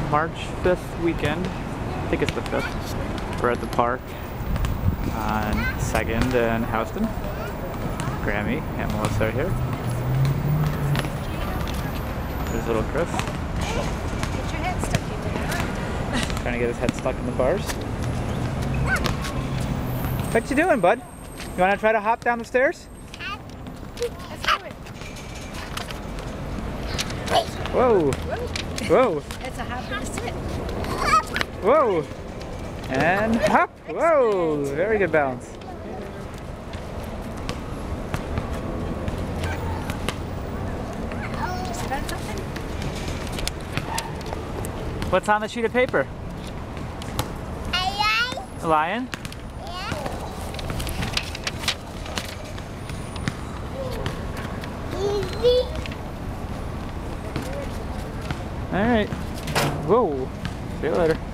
March 5th weekend. I think it's the 5th. We're at the park on 2nd and Houston. Grammie and Melissa are here. There's little Chris. Get your head stuck in there. Trying to get his head stuck in the bars. What you doing, bud? You want to try to hop down the stairs? Let's do it. Whoa! Whoa! It's a hop and a sit. Whoa! And hop! Whoa! Very good balance. Just about something. What's on the sheet of paper? A lion? All right. Whoa. See you later.